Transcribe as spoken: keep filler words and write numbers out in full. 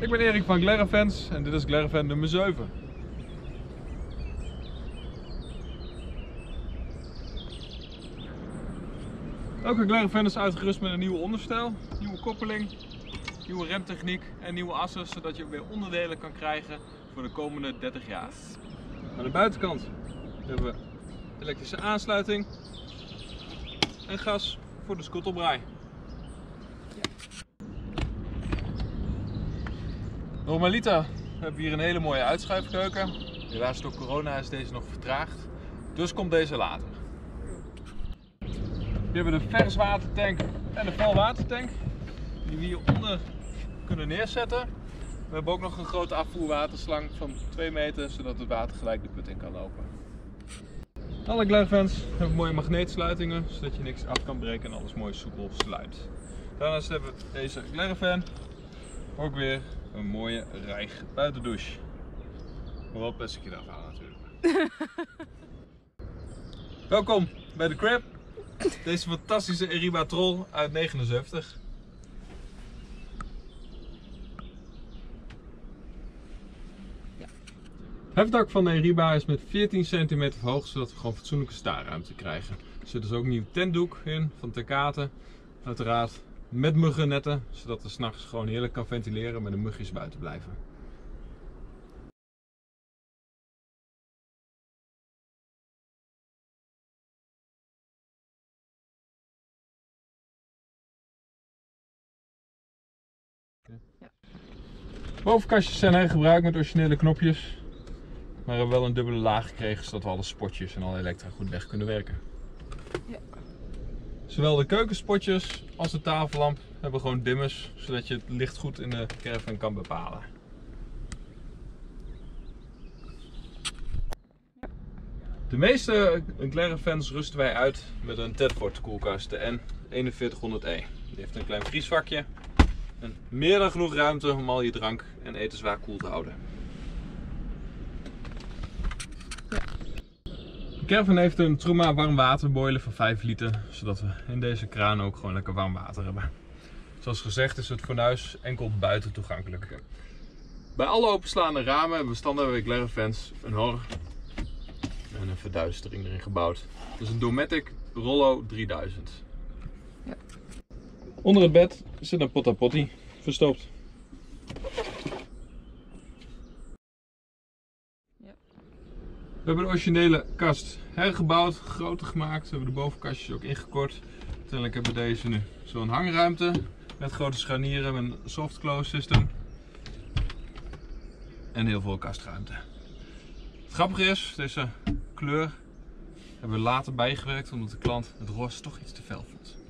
Ik ben Erik van Glarafans en dit is Glarafan nummer zeven. Elke Glarafan is uitgerust met een nieuwe onderstel, nieuwe koppeling, nieuwe remtechniek en nieuwe assen, zodat je weer onderdelen kan krijgen voor de komende dertig jaar. Aan de buitenkant hebben we elektrische aansluiting en gas voor de schuttelbraai. Normaliter hebben we hier een hele mooie uitschuifkeuken. Helaas door corona is deze nog vertraagd, dus komt deze later. Hier hebben we de verswatertank en de valwatertank die we hieronder kunnen neerzetten. We hebben ook nog een grote afvoerwaterslang van twee meter, zodat het water gelijk de put in kan lopen. Alle Glarafans hebben mooie magneetsluitingen, zodat je niks af kan breken en alles mooi soepel sluit. Daarnaast hebben we deze Glarafan ook weer een mooie rijg buitendouche. Maar wel plastic eraf halen natuurlijk. Welkom bij de crib. Deze fantastische Eriba Troll uit negenenzeventig. Ja. Het hefdak van de Eriba is met veertien centimeter hoog, zodat we gewoon fatsoenlijke staarruimte krijgen. Er zit dus ook een nieuw tentdoek in van Tecate. Uiteraard met muggennetten, zodat we 's nachts gewoon heerlijk kan ventileren met de mugjes buiten blijven. Ja. Bovenkastjes zijn hergebruikt met originele knopjes, maar hebben wel een dubbele laag gekregen zodat we alle spotjes en alle elektra goed weg kunnen werken. Ja. Zowel de keukenspotjes als de tafellamp hebben gewoon dimmers, zodat je het licht goed in de caravan kan bepalen. De meeste Glaravans rusten wij uit met een Tedford koelkast, de N eenenveertighonderd E. Die heeft een klein vriesvakje en meer dan genoeg ruimte om al je drank en etenswaar koel te houden. De caravan heeft een Truma warmwaterboiler van vijf liter, zodat we in deze kraan ook gewoon lekker warm water hebben. Zoals gezegd is het fornuis enkel buiten toegankelijk. Bij alle openslaande ramen hebben we standaard bij Glaravans een hor en een verduistering erin gebouwd. Het is een Dometic Rollo drieduizend. Ja. Onder het bed zit een potta potty verstopt. Ja. We hebben de originele kast hergebouwd, groter gemaakt. We hebben de bovenkastjes ook ingekort. Uiteindelijk hebben we deze nu zo'n hangruimte met grote scharnieren met een soft close system. En heel veel kastruimte. Het grappige is, deze kleur hebben we later bijgewerkt omdat de klant het roze toch iets te fel vond.